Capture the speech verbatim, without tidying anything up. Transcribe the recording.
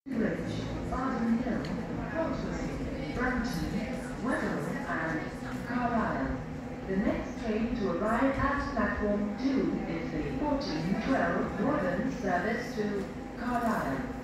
Bridge, Barton Hill, Portsmouth, Brampton, Weddell and Carlisle. The next train to arrive at platform two is the fourteen twelve Northern service to Carlisle.